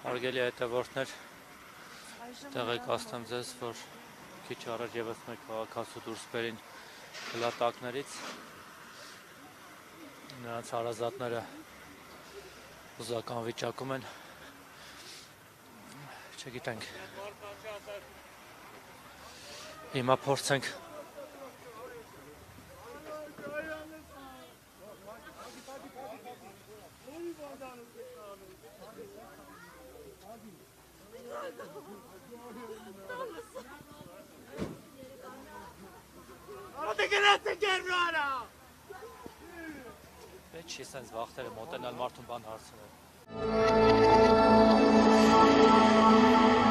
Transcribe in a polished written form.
Հարգելի հետևորդներ, տեղեկացնեմ ձեզ, որ քիչ առաջ ևս մեկ քաղաքացու դուրս բերին փլատակներից, նրանց հարազատները հուզական վիճակում են, չգիտենք, հիմա փորձենք Չի սենց վաղթերը մոտենալ մարդուն բան հարցնել